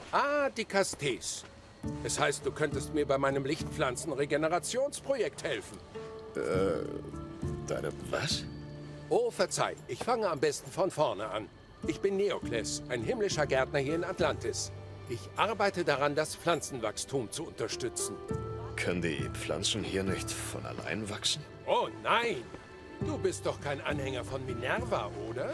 Ah, die Castes. Es heißt, du könntest mir bei meinem Lichtpflanzen-Regenerationsprojekt helfen. Deine was? Oh, verzeih. Ich fange am besten von vorne an. Ich bin Neokles, ein himmlischer Gärtner hier in Atlantis. Ich arbeite daran, das Pflanzenwachstum zu unterstützen. Können die Pflanzen hier nicht von allein wachsen? Oh nein! Du bist doch kein Anhänger von Minerva, oder?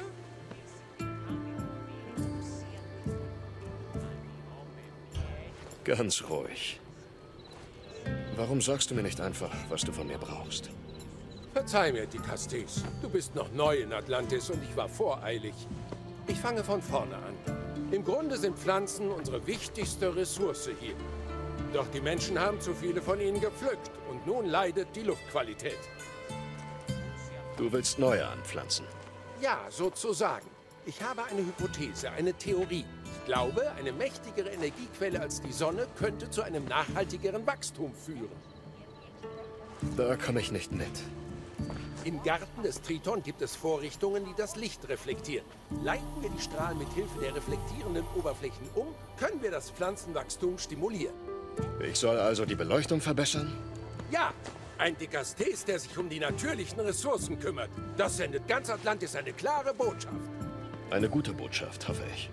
Ganz ruhig. Warum sagst du mir nicht einfach, was du von mir brauchst? Verzeih mir, die Castes. Du bist noch neu in Atlantis und ich war voreilig. Ich fange von vorne an. Im Grunde sind Pflanzen unsere wichtigste Ressource hier. Doch die Menschen haben zu viele von ihnen gepflückt und nun leidet die Luftqualität. Du willst neue anpflanzen? Ja, sozusagen. Ich habe eine Hypothese, eine Theorie. Ich glaube, eine mächtigere Energiequelle als die Sonne könnte zu einem nachhaltigeren Wachstum führen. Da komme ich nicht mit. Im Garten des Triton gibt es Vorrichtungen, die das Licht reflektieren. Leiten wir die Strahlen mit Hilfe der reflektierenden Oberflächen um, können wir das Pflanzenwachstum stimulieren. Ich soll also die Beleuchtung verbessern? Ja, ein Dikastes, der sich um die natürlichen Ressourcen kümmert. Das sendet ganz Atlantis eine klare Botschaft. Eine gute Botschaft, hoffe ich.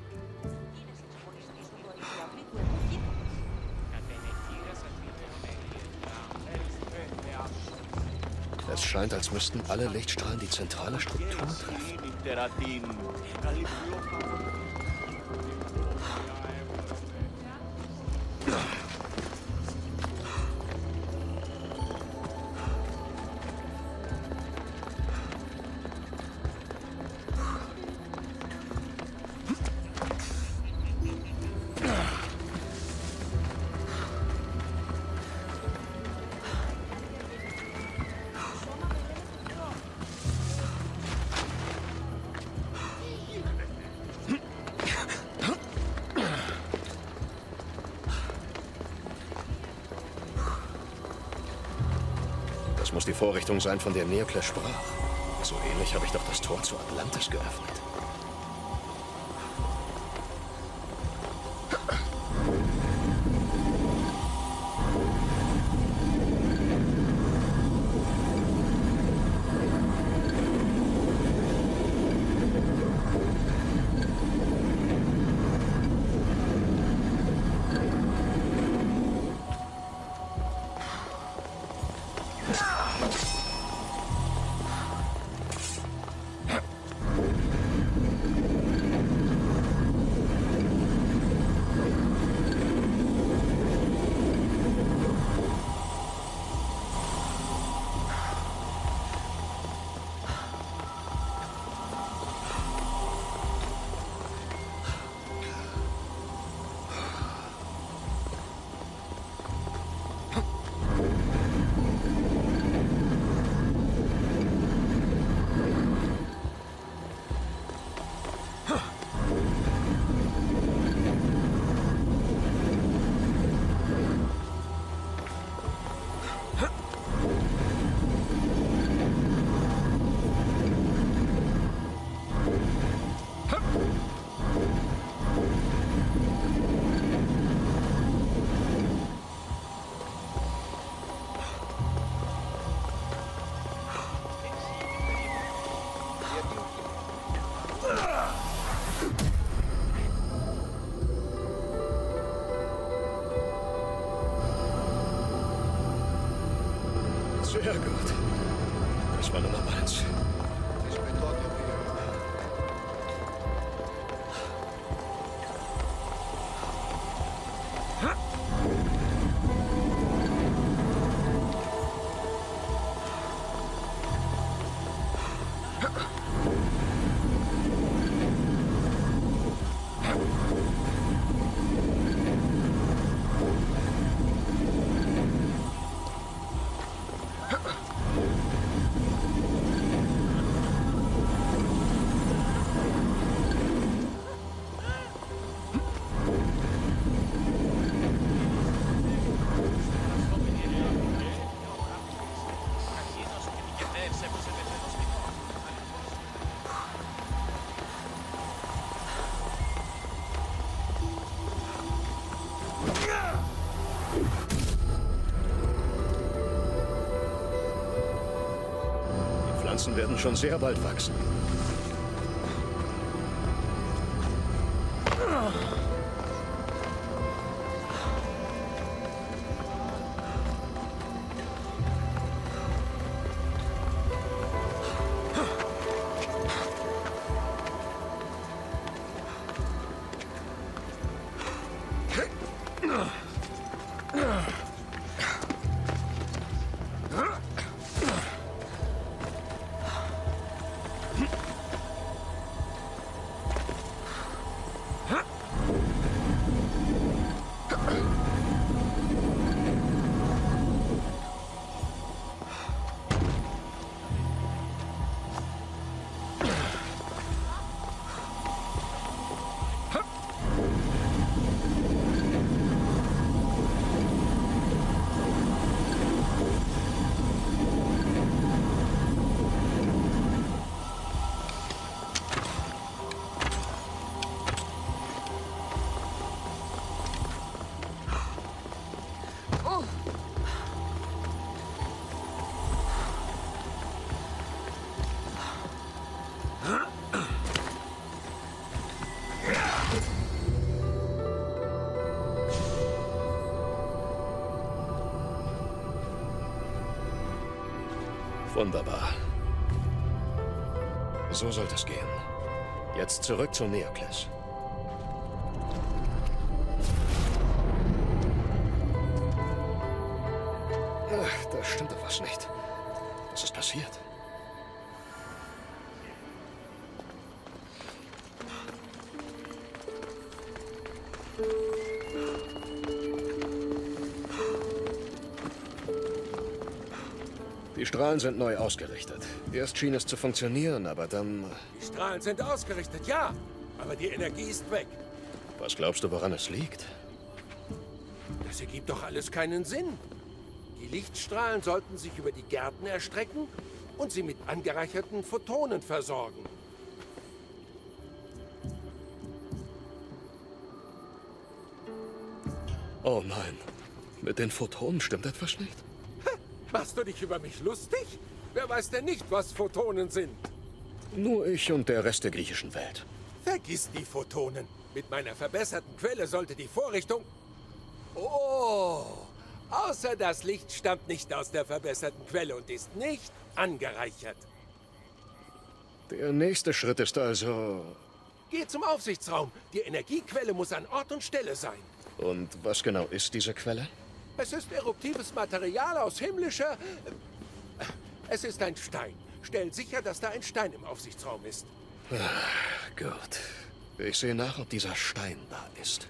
Es scheint, als müssten alle Lichtstrahlen die zentrale Struktur treffen. Das muss die Vorrichtung sein, von der Neokles sprach. So ähnlich habe ich doch das Tor zu Atlantis geöffnet. Sehr gut. Das war Nummer 1. Pflanzen werden schon sehr bald wachsen. Wunderbar. So sollte es gehen. Jetzt zurück zu Neokles. Ach, da stimmt doch was nicht. Was ist passiert? Die Strahlen sind neu ausgerichtet. Erst schien es zu funktionieren, aber dann... Die Strahlen sind ausgerichtet, ja. Aber die Energie ist weg. Was glaubst du, woran es liegt? Das ergibt doch alles keinen Sinn. Die Lichtstrahlen sollten sich über die Gärten erstrecken und sie mit angereicherten Photonen versorgen. Oh nein. Mit den Photonen stimmt etwas nicht? Machst du dich über mich lustig? Wer weiß denn nicht, was Photonen sind? Nur ich und der Rest der griechischen Welt. Vergiss die Photonen. Mit meiner verbesserten Quelle sollte die Vorrichtung... Oh, außer das Licht stammt nicht aus der verbesserten Quelle und ist nicht angereichert. Der nächste Schritt ist also... Geh zum Aufsichtsraum. Die Energiequelle muss an Ort und Stelle sein. Und was genau ist diese Quelle? Es ist eruptives Material aus himmlischer... Es ist ein Stein. Stell sicher, dass da ein Stein im Aufsichtsraum ist. Gut. Ich sehe nach, ob dieser Stein da ist.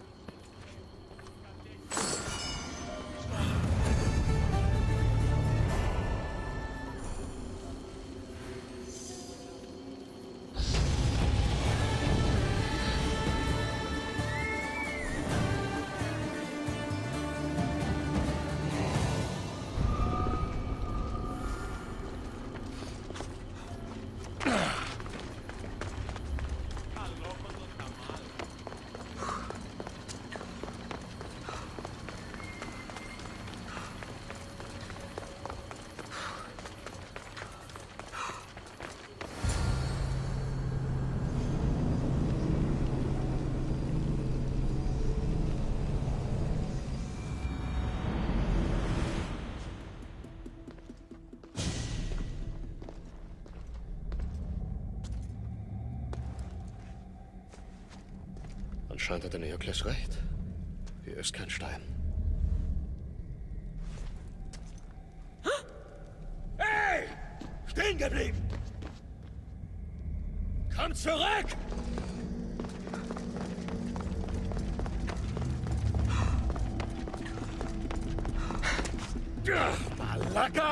Anscheinend hatte Neokles recht. Hier ist kein Stein. Hey! Stehen geblieben! Komm zurück! Malaka!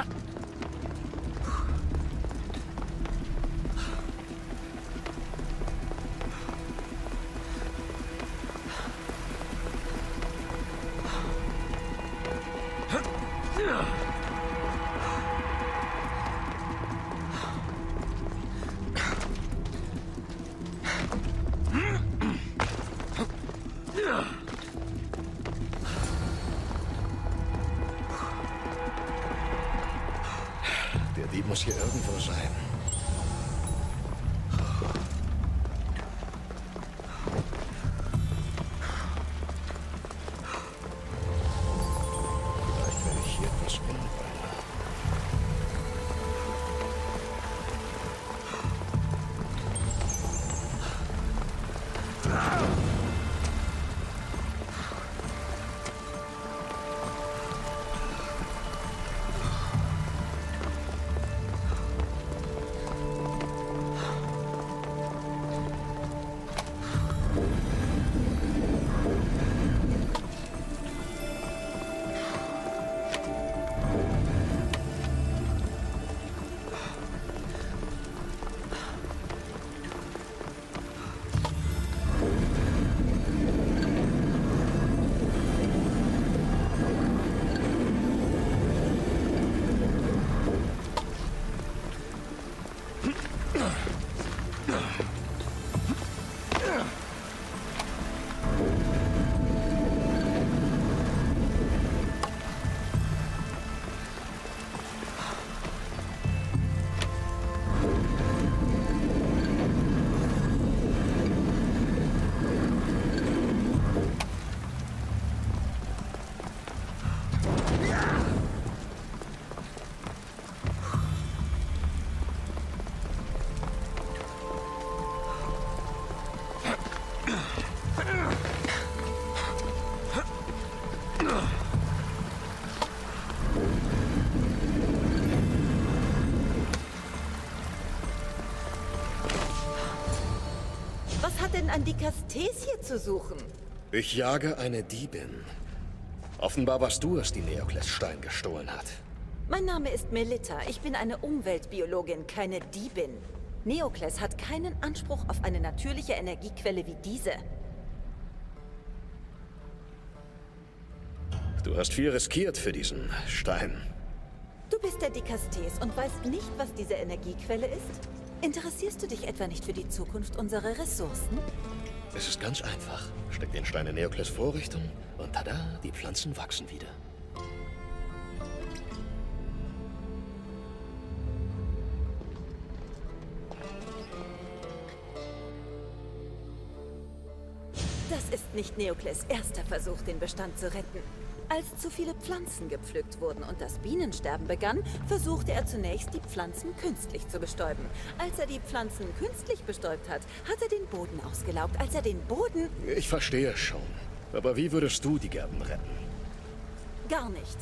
Der Dieb muss hier irgendwo sein. Was hat denn Andikastes hier zu suchen? Ich jage eine Diebin. Offenbar warst du es, die Neokles Stein gestohlen hat. Mein Name ist Melitta. Ich bin eine Umweltbiologin, keine Diebin. Neokles hat keinen Anspruch auf eine natürliche Energiequelle wie diese. Du hast viel riskiert für diesen Stein. Du bist der Dikastes und weißt nicht, was diese Energiequelle ist? Interessierst du dich etwa nicht für die Zukunft unserer Ressourcen? Es ist ganz einfach. Steck den Stein in Neokles Vorrichtung und tada, die Pflanzen wachsen wieder. Das ist nicht Neokles' erster Versuch, den Bestand zu retten. Als zu viele Pflanzen gepflückt wurden und das Bienensterben begann, versuchte er zunächst, die Pflanzen künstlich zu bestäuben. Als er die Pflanzen künstlich bestäubt hat, hat er den Boden ausgelaugt. Als er den Boden... Ich verstehe schon. Aber wie würdest du die Gärten retten? Gar nicht.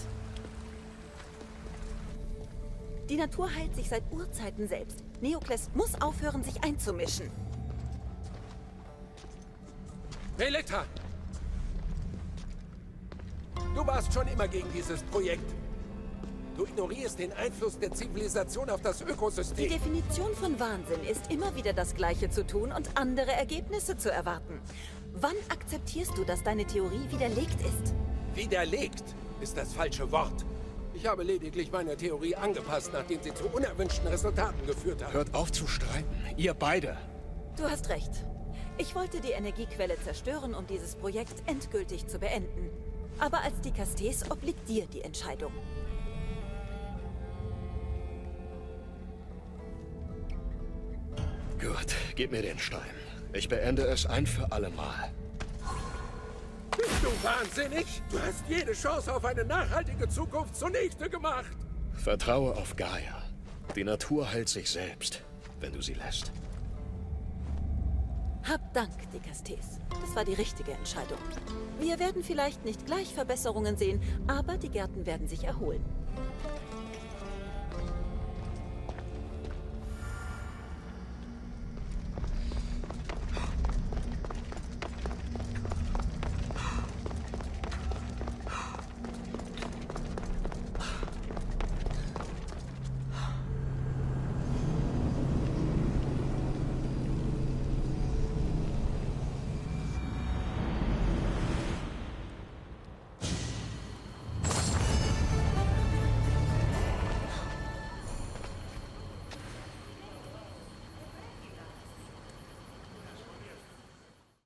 Die Natur heilt sich seit Urzeiten selbst. Neokles muss aufhören, sich einzumischen. Melitta! Du warst schon immer gegen dieses Projekt. Du ignorierst den Einfluss der Zivilisation auf das Die Ökosystem. Definition von Wahnsinn ist, immer wieder das Gleiche zu tun und andere Ergebnisse zu erwarten. Wann akzeptierst du, dass deine Theorie widerlegt ist? Widerlegt ist das falsche Wort. Ich habe lediglich meine Theorie angepasst, nachdem sie zu unerwünschten Resultaten geführt hat. Hört auf zu streiten. Ihr beide. Du hast recht. Ich wollte die Energiequelle zerstören, um dieses Projekt endgültig zu beenden. Aber als Dikastes obliegt dir die Entscheidung. Gut, gib mir den Stein. Ich beende es ein für alle Mal. Bist du wahnsinnig? Du hast jede Chance auf eine nachhaltige Zukunft zunichte gemacht. Vertraue auf Gaia. Die Natur heilt sich selbst, wenn du sie lässt. Hab Dank, Dikastes. Das war die richtige Entscheidung. Wir werden vielleicht nicht gleich Verbesserungen sehen, aber die Gärten werden sich erholen.